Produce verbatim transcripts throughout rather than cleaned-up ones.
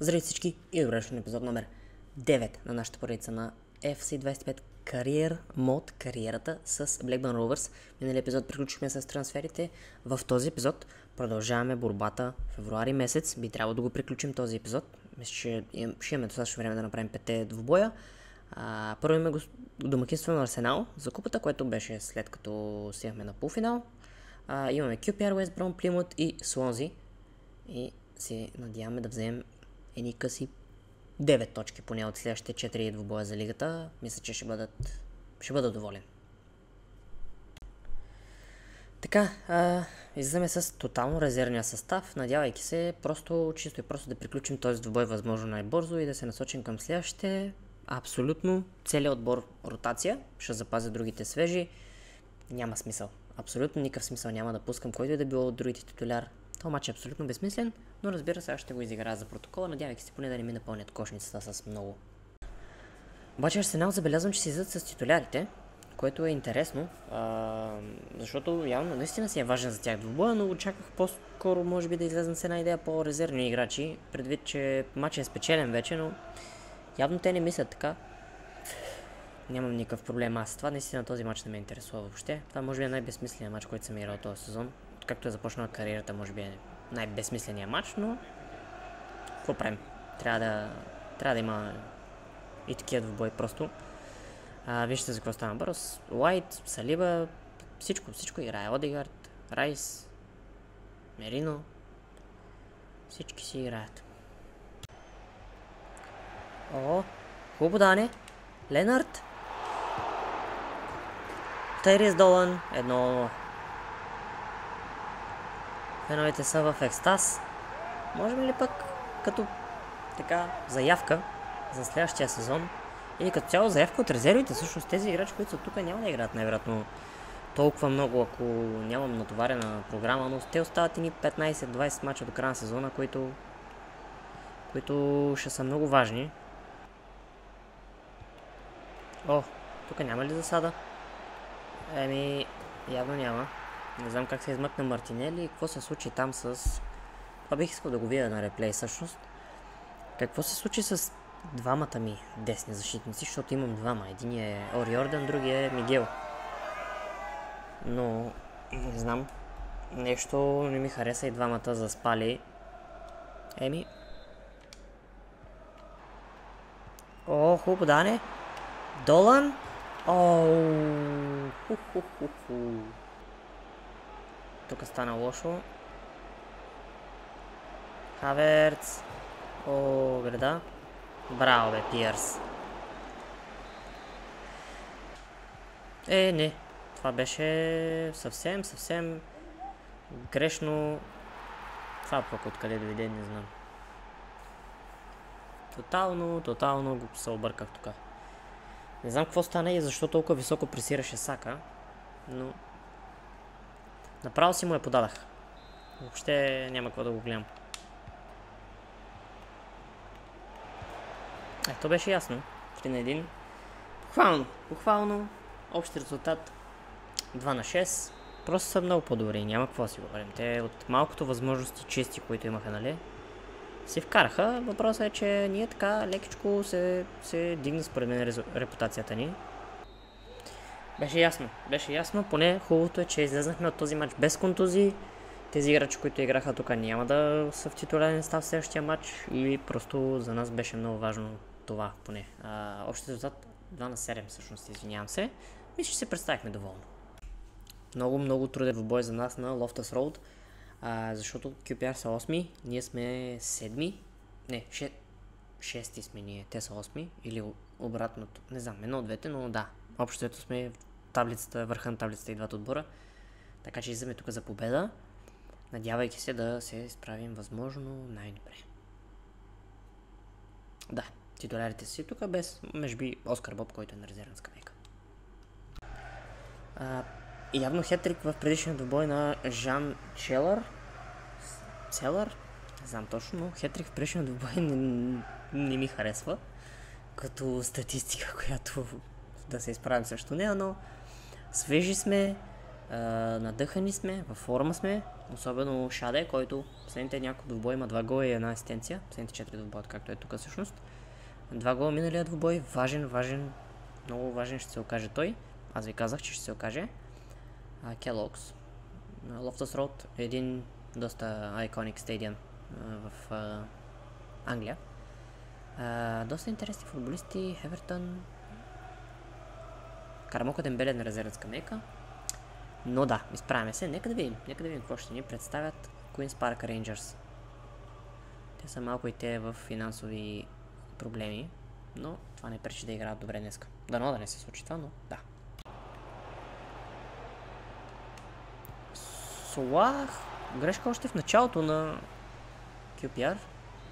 Здравейте всички и добре дошли на епизод номер девет на нашата поредица на Еф Си двайсет и пет Career Mode, кариерата с Blackburn Rovers. Миналия епизод приключихме с трансферите. В този епизод продължаваме борбата февруари месец. Би трябвало да го приключим този епизод. Мисля, че ще имаме достатъчно време да направим петте двубоя. А, първо имаме домакинство на Арсенал за купата, което беше след като стигнахме на полуфинал. А, имаме Кю Пи Ар, Уест Бром, Плимут и Слонзи. И се надяваме да вземем едни къси девет точки поне от следващите четири двубоя за лигата. Мисля, че ще бъдат, ще бъда доволен. Така, а, излизаме с тотално резервния състав, надявайки се просто, чисто и просто да приключим този двубой възможно най-бързо и да се насочим към следващите. Абсолютно целият отбор ротация, ще запазя другите свежи. Няма смисъл. Абсолютно никакъв смисъл няма да пускам който и да било от другите титуляр. Това матч е абсолютно безсмислен, но разбира се, аз ще го изиграя за протокола, надявайки се поне да не ми напълнят кошницата с много. Обаче Арсенал забелязвам, че си излизат с титулярите, което е интересно, а, защото явно наистина си е важен за тях двубоя, но очаквах по-скоро може би да излезнат с една идея по-резервни играчи, предвид, че матчът е спечелен вече, но явно те не мислят така. Нямам никакъв проблем аз. Това наистина този матч не ме интересува въобще. Това може би е най-безсмисленият матч, който съм играл този сезон. Както е започнала кариерата, може би е най-безсмисленият матч, но какво правим? Трябва да, трябва да има и такива двубой просто. А, вижте за какво става бърз. Уайт, Салиба, всичко, всичко играе. Одегард, Райс, Мерино. Всички си играят. О, хубаво дане. Ленард. Тайрис Долан, едно. Феновете са в екстаз. Можем ли пък като така заявка за следващия сезон или като цяло заявка от резервите, всъщност тези играчи, които са тук, няма да играят най-вероятно толкова много, ако нямам натоварена програма, но те остават и ни петнайсет-двайсет мача до края на сезона, които, които ще са много важни. О, тук няма ли засада? Еми, явно няма. Не знам как се измъкна Мартинели и какво се случи там с... Това бих искал да го видя на реплей всъщност. Какво се случи с двамата ми десни защитници, защото имам двама. Един е Ориордан, другия е Мигел. Но, не знам, нещо не ми хареса и двамата заспали. Еми... О, хубаво дане! Долан! Оу! Ху-ху-ху-ху! Тук стана лошо. Хаверц. О, града. Браво, бе, Пиърс. Е, не. Това беше съвсем, съвсем грешно. Това пък откъде дойде, не знам. Тотално, тотално го се обърках тук. Не знам какво стана и защо толкова високо пресираше Сака, но направо си му я подадах. Въобще няма какво да го гледам. Е, то беше ясно. три на един. Похвално, похвално. Общ резултат два на шест. Просто са много по-добри, няма какво да си говорим. Те от малкото възможности чисти, които имаха, нали, си вкараха. Въпросът е, че ние така лекичко се, се дигна според мен репутацията ни. Беше ясно, беше ясно. Поне хубавото е, че излезнахме от този матч без контузии. Тези играчи, които играха тук, няма да са в титулярен състав в следващия матч и просто за нас беше много важно това поне. А, общ резултат два на седем всъщност, извинявам се. Мисля, че се представихме доволно. Много, много труден двубой за нас на Лофтъс Роуд. А, защото Кю Пи Ар са осми, ние сме седми, не, ше... шести сме ние, те са осми, или обратното, не знам, едно от двете, но да, общото сме в таблицата, върха на таблицата и двата отбора, така че излизаме тук за победа, надявайки се да се справим възможно най-добре. Да, титулярите си тук без, между би, Оскар Боб, който е на резервна скамейка. А, явно хетрик в предишния двубой на Жан Челър. Целър? Не знам точно, но хетрик в предишния двубой не, не ми харесва. Като статистика, която да се изправим срещу нея, но свежи сме. надъхани сме, във форма сме, особено Шаде, който последните няколко двубой има два гола и една асистенция, последните четири двубоя, както е тук всъщност. Два гола миналия двубой, важен, важен, много важен ще се окаже той. Аз ви казах, че ще се окаже. Келокс. Лофтъс Роуд е един доста айконик стадион в а, Англия. А, доста интересни футболисти. Евертън. Карамока Дембеле на резервна скамейка. Но да, изправяме се. Нека да видим. Нека да видим какво ще ни представят Queen's Park Rangers. Те са малко и те в финансови проблеми, но това не пречи да играят добре днеска. Дано да не се случи това, но да. Солах. Грешка още в началото на Кю Пи Ар.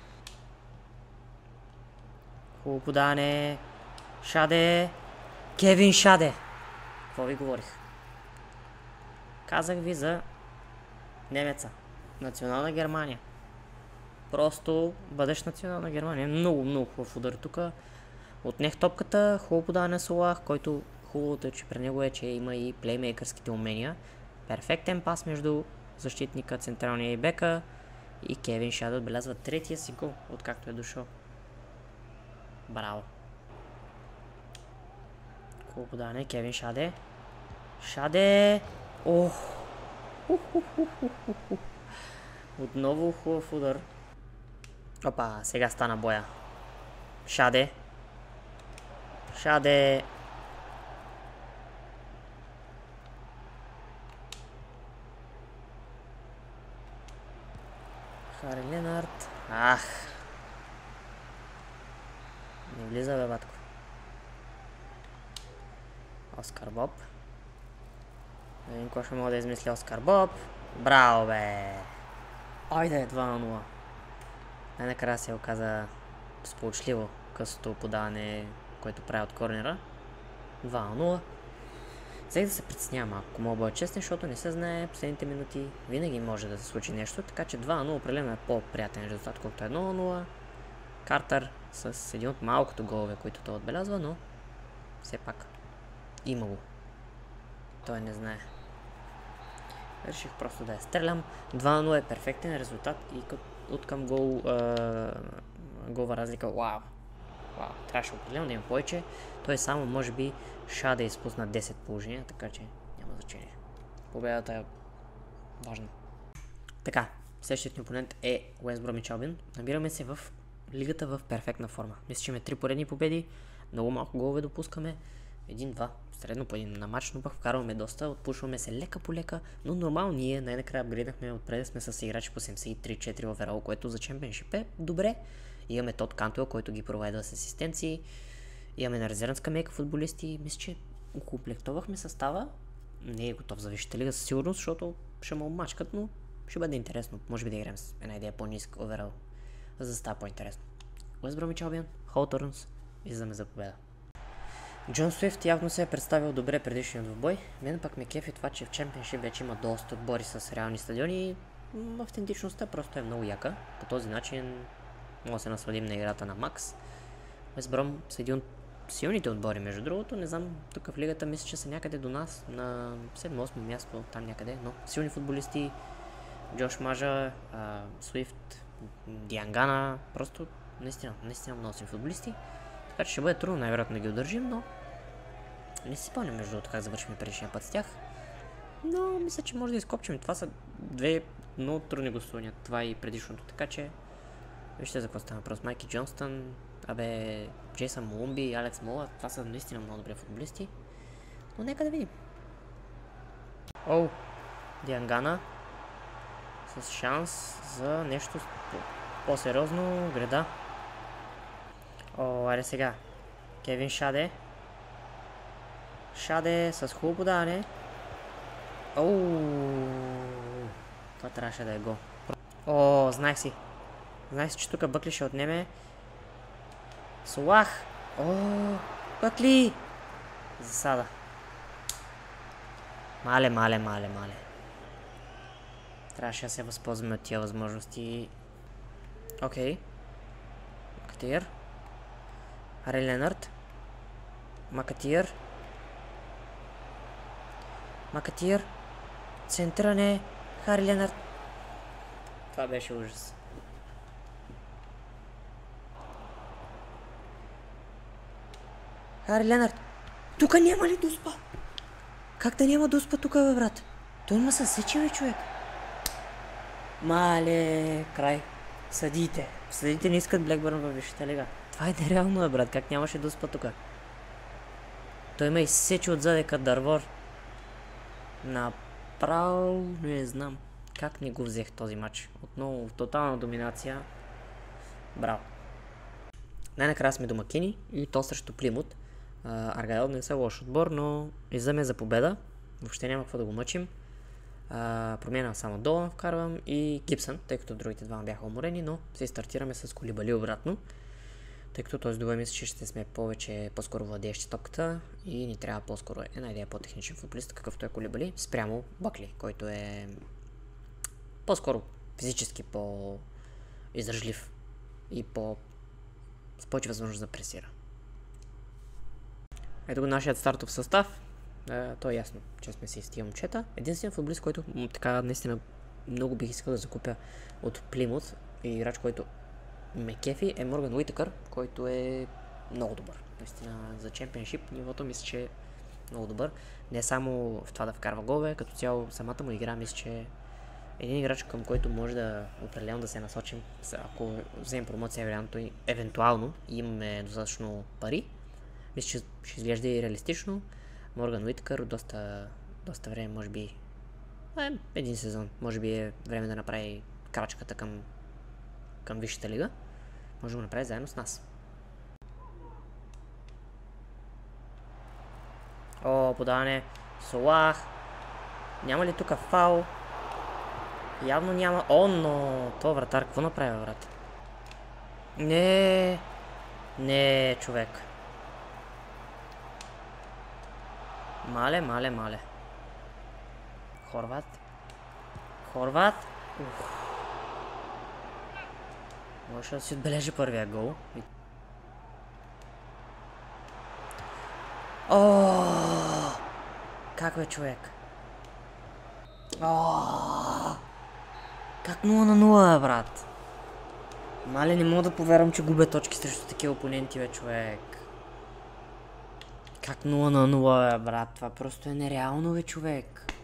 Хубаво подане. Шаде. Кевин Шаде. Какво ви говорих? Казах ви за немеца. Национална Германия. Просто бъдеш национална Германия. Много, много хубав удар тук. Отнех топката. Хубаво подане на Солах, който хубавото е, че при него е, че има и плеймейкърските умения. Перфектен пас между защитника, централния и бека. И Кевин Шаде отбелязва третия си гол, откакто е дошъл. Браво. Хубаво подане, Кевин Шаде. Шаде! Ох! Отново хубав удар. Опа, сега стана боя. Шаде. Шаде. Хари Ленард. Ах. Не влиза, бе, батко. Оскар Боб. Да видим какво ще мога да измисля Оскар Боб. Браво, бе! Айде, два на нула. Най-накрая се оказа сполучливо късото подаване, което прави от корнера. два на нула. Взех да се притеснявам малко, ако мога да бъда честен, защото не се знае последните минути. Винаги може да се случи нещо, така че два на нула определено е по-приятен резултат, колкото едно на нула. Картер с един от малкото голове, които той отбелязва, но все пак има го. Той не знае. Реших просто да я стрелям. два на нула е перфектен резултат и от към гол, е, голова разлика. Вау! Вау! Трябваше определено да има повече. Той само може би Шаде изпусна десет положения, така че няма значение. Победата е важна. Така, следващият ни опонент е Уест Бромвич Албион. Набираме се в лигата в перфектна форма. Мисля, че имаме три поредни победи, много малко голове допускаме. Един-два, средно по един на матч, но пък вкарваме доста, отпушваме се лека по лека, но нормално ние най-накрая апгрейднахме, отпред сме с играчи по седемдесет и три четири оверол, което за чемпионшип е добре. Имаме Тод Кантуел, който ги провайдва с асистенции, имаме на резервна скамейка футболисти, мисля, че окомплектовахме състава, не е готов за висшата лига със сигурност, защото ще му мачкат, но ще бъде интересно, може би да играем с една идея по-ниска оверол, за да става по-интересно. Уест Бромвич Албион, Холтърнс, виждаме за победа. Джон Суифт явно се е представил добре предишният двубой. Мен пък ме кефи това, че в чемпионшип вече има доста отбори с реални стадиони и автентичността просто е много яка. По този начин може да се насладим на играта на Макс. Уест Бром са един от силните отбори, между другото. Не знам, тук в лигата мисля, че са някъде до нас, на седмо-осмо място, там някъде, но силни футболисти. Джош Мажа, Суифт, Диангана, просто наистина, наистина много силни футболисти. Така че ще бъде трудно най-вероятно да ги удържим, но не си спомням между другото как завършим предишния път с тях. Но мисля, че може да изкопчим. Това са две много трудни гласувания, това и предишното, така че вижте за какво става въпрос. Майки Джонстън, абе Джейсън Молумби, Алекс Мола, това са наистина много добри футболисти. Но нека да видим. Оу, Диангана с шанс за нещо по-сериозно, греда. О, аре сега. Кевин Шаде. Шаде с хубаво подаване. Оу. Това трябваше да е гол. О, знаех си. Знаех си, че тук Бъкли ще отнеме. Солах. О, Бъкли. Засада. Мале, мале, мале, мале. Трябваше да се възползваме от тия възможности. Окей. Макатир. Хари Ленард. Макатир. Макатир. Центриране. Хари Ленард. Това беше ужас. Хари Ленард. Тука няма ли Дуспа? Как да няма Дуспа тука, бе, брат? Той има съсече, бе, човек. Мале, край. Съдите. Съдите не искат Блекбърн във Висшата лига. Това е нереално, бе, брат. Как нямаше Дуспа тука? Той има изсече отзаде като дървор. Направо не знам. Как не го взех този матч? Отново в тотална доминация. Браво. Най-накрая сме домакини и то срещу Плимут. Аргайл не са лош отбор, но излизаме за победа. Въобще няма какво да го мъчим. Uh, промяна само Долан вкарвам и Гибсън, тъй като другите двама бяха уморени, но се стартираме с Колибали обратно. Тъй като този добър мисля, че ще сме повече по-скоро владеещи топката и ни трябва по-скоро една идея по-техничен футболист, какъвто е Колибали, спрямо Бъкли, който е по-скоро физически по-издържлив и по... с повече възможност да пресира. Ето го нашият стартов състав. Uh, то е ясно, че сме си с тия момчета. Единственият футболист, който така наистина много бих искал да закупя от Плимут и играч, който ме кефи, е Морган Уитакър, който е много добър. Наистина за чемпионшип нивото мисля, че е много добър. Не само в това да вкарва голове, като цяло самата му игра мисля, че е един играч, към който може да определено да се насочим, ако вземем промоция варианто и евентуално и имаме достатъчно пари. Мисля, че ще изглежда и реалистично. Морган Уитакър доста, доста време, може би е, един сезон, може би е време да направи крачката към, към Висшата лига. Може да го направи заедно с нас. О, подаване. Солах. Няма ли тук фаул? Явно няма. О, но това вратар какво направи, брат? Не, не, човек. Мале, мале, мале. Хорват. Хорват. Ух. Може да си отбележи първия гол. О, как бе, човек? О, как нула на нула, брат? Мале, не мога да повярвам, че губя точки срещу такива опоненти, бе, човек. Как нула на нула, брат? Това просто е нереално, бе, човек.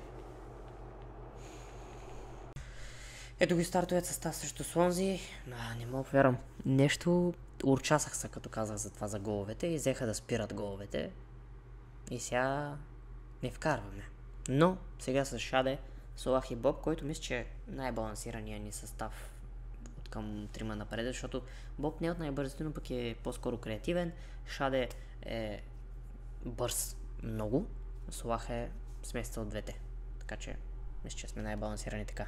Ето ги стартовият състав срещу Слонзи. А, не мога да повярвам. Нещо урчасах се, като казах за това за головете и взеха да спират головете. И сега не вкарваме. Но сега с Шаде, Солах и Боб, който мисля, че е най-балансирания ни състав от към трима напред, защото Боб не е от най-бързите, но пък е по-скоро креативен. Шаде е бърз много. Солах е смесица от двете. Така че мисля, че сме най-балансирани така.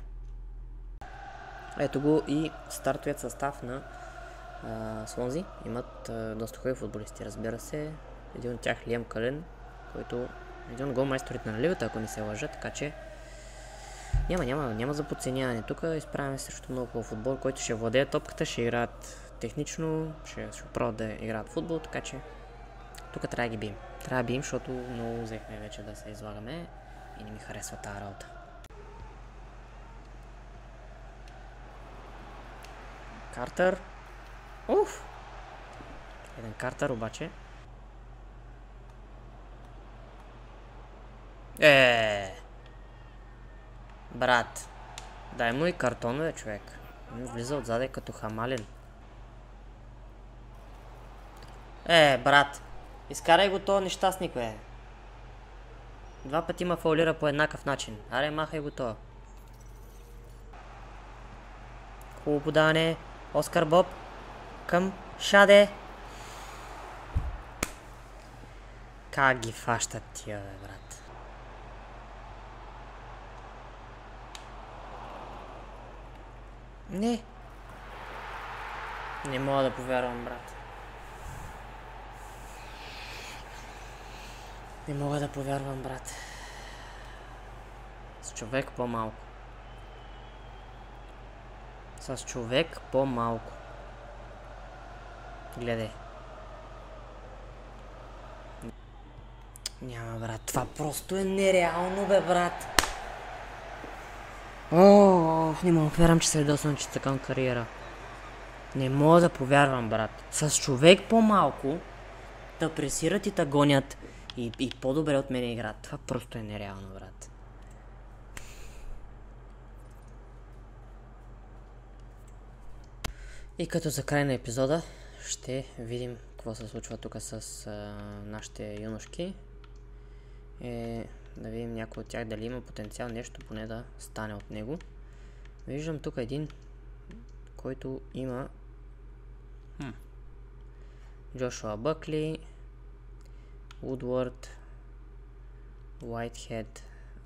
Ето го и стартовият състав на а, Слонзи. Имат а, доста хубави футболисти, разбира се. Един от тях Лиам Кален, който е един от голмайсторите на лигата, ако не се лъжа, така че няма, няма, няма за подценяване. Тук изправяме срещу много хубав футбол, който ще владее топката, ще играят технично, ще, ще пробват да играят футбол, така че тук трябва да ги бием. Трябва да бием, защото много взехме вече да се излагаме и не ми харесва тази работа. Картер. Уф! Един Картер обаче. Е. Брат. Дай му и картонове, човек. Влиза отзаде като хамален. Е, брат. Изкарай го този нещастник, бе. Два пъти ма фаулира по еднакъв начин. Аре, махай го това. Хубаво подаване. Оскар Боб към Шаде. Как ги фащат тия, бе, брат. Не. Не мога да повярвам, брат. Не мога да повярвам, брат. С човек по-малко. С човек по-малко. Гледай. Няма, брат. Това просто е нереално, бе, брат. О, не мога да повярвам, че се ядосвам, че такава кариера. Не мога да повярвам, брат. С човек по-малко да пресират и да гонят и, и по-добре от мен играят. Това просто е нереално, брат. И като за край на епизода ще видим какво се случва тук с а, нашите юношки. Е, да видим някой от тях дали има потенциал нещо поне да стане от него. Виждам тук един, който има хм. Джошуа Бъкли, Вудвард, Уайтхед,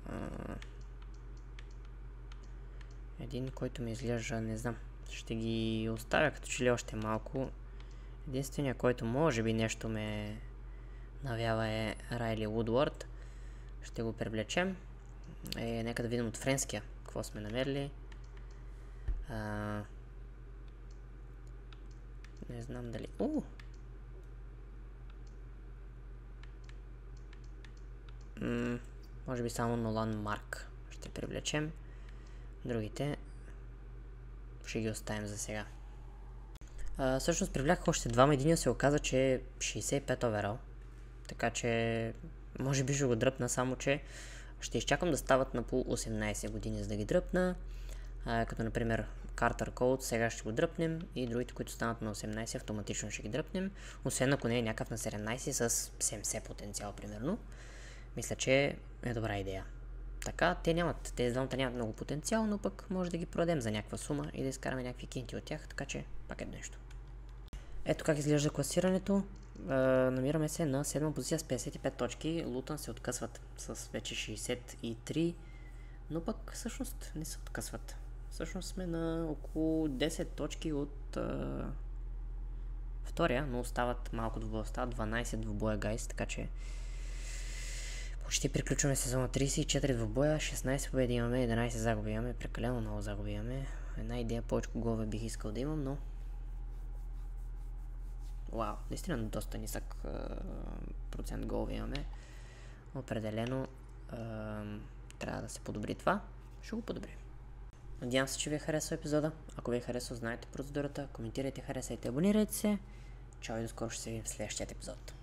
един, който ми изглежда, не знам, ще ги оставя като че ли още малко. Единственият, който може би нещо ме навява е Райли Вудвард. Ще го привлечем. Е, нека да видим от френския какво сме намерили. А, не знам дали... У! М- може би само Нолан Марк ще привлечем. Другите ще ги оставим за сега. А, всъщност привляках още двама. Единия се оказа, че е шейсет и пет оверал. Така че може би ще го дръпна, само че ще изчакам да стават на по осемнайсет години, за да ги дръпна. А, като например Картер Коут, сега ще го дръпнем и другите, които станат на осемнайсет, автоматично ще ги дръпнем. Освен ако не е някакъв на седемнайсет с седемдесет потенциал, примерно. Мисля, че е добра идея. Така, те нямат, тези двамата нямат много потенциал, но пък може да ги продадем за някаква сума и да изкараме някакви кинти от тях, така че пак е нещо. Ето как изглежда класирането. Uh, намираме се на седма позиция с петдесет и пет точки. Лутън се откъсват с вече шейсет и три, но пък всъщност не се откъсват. Всъщност сме на около десет точки от uh, втория, но остават малко двубоя, остават дванайсет двубоя, гайс, така че почти приключваме сезона. Трийсет и четири двубоя, шестнайсет победи имаме, единайсет загуби имаме, прекалено много загуби имаме. Една идея повече голове бих искал да имам, но вау, наистина доста нисък uh, процент голове имаме. Определено uh, трябва да се подобри това. Ще го подобрим. Надявам се, че ви е харесал епизода. Ако ви е харесал, знаете процедурата. Коментирайте, харесайте, абонирайте се. Чао и до скоро, ще се видим в следващия епизод.